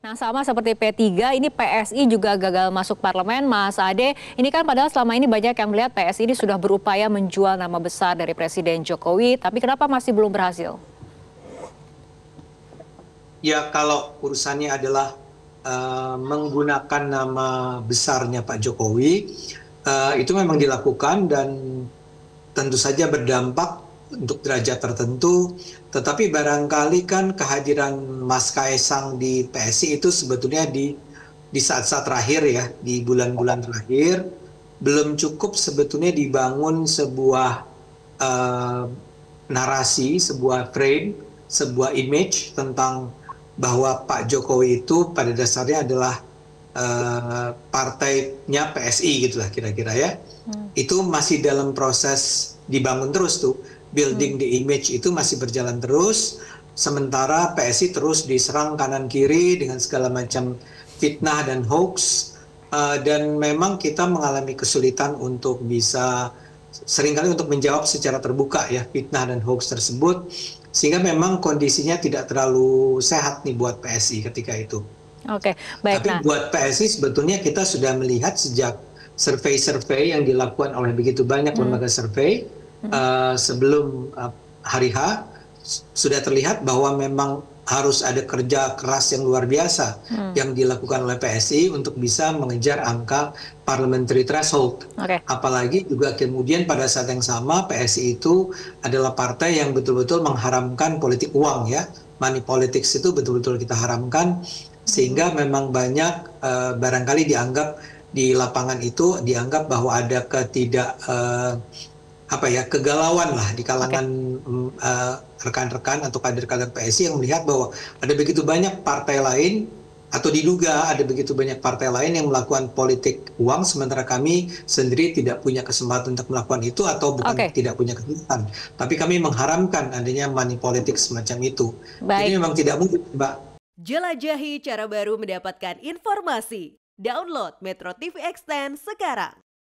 Nah, sama seperti P3, ini PSI juga gagal masuk parlemen, Mas Ade. Ini kan padahal selama ini banyak yang melihat PSI ini sudah berupaya menjual nama besar dari Presiden Jokowi, tapi kenapa masih belum berhasil? Ya, kalau urusannya adalah menggunakan nama besarnya Pak Jokowi, itu memang dilakukan dan tentu saja berdampak untuk derajat tertentu, tetapi barangkali kan kehadiran Mas Kaisang di PSI itu sebetulnya di saat-saat terakhir ya, di bulan-bulan terakhir, belum cukup sebetulnya dibangun sebuah eh, narasi, sebuah frame, sebuah image tentang bahwa Pak Jokowi itu pada dasarnya adalah partainya PSI gitulah kira-kira ya. Itu masih dalam proses dibangun terus tuh, building the image itu masih berjalan terus, sementara PSI terus diserang kanan kiri dengan segala macam fitnah dan hoax. Dan memang kita mengalami kesulitan untuk bisa seringkali untuk menjawab secara terbuka ya fitnah dan hoax tersebut, sehingga memang kondisinya tidak terlalu sehat nih buat PSI ketika itu. Oke, baik. Tapi buat PSI sebetulnya kita sudah melihat sejak survei-survei yang dilakukan oleh begitu banyak lembaga survei sebelum hari H, sudah terlihat bahwa memang harus ada kerja keras yang luar biasa yang dilakukan oleh PSI untuk bisa mengejar angka parliamentary threshold. Apalagi juga kemudian pada saat yang sama PSI itu adalah partai yang betul-betul mengharamkan politik uang ya. Money politics itu betul-betul kita haramkan, sehingga memang banyak barangkali dianggap di lapangan itu dianggap bahwa ada kegalauan lah di kalangan rekan-rekan atau kader-kader PSI yang melihat bahwa ada begitu banyak partai lain atau diduga ada begitu banyak partai lain yang melakukan politik uang, sementara kami sendiri tidak punya kesempatan untuk melakukan itu, atau bukan tidak punya kesempatan, tapi kami mengharamkan adanya money politics semacam itu. Jadi memang tidak mungkin, Mbak. Jelajahi cara baru mendapatkan informasi. Download Metro TV Extend sekarang.